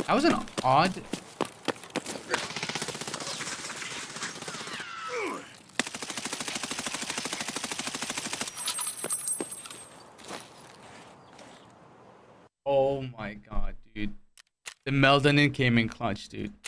That was an odd. Oh my god, dude. The Meldonin came in clutch, dude.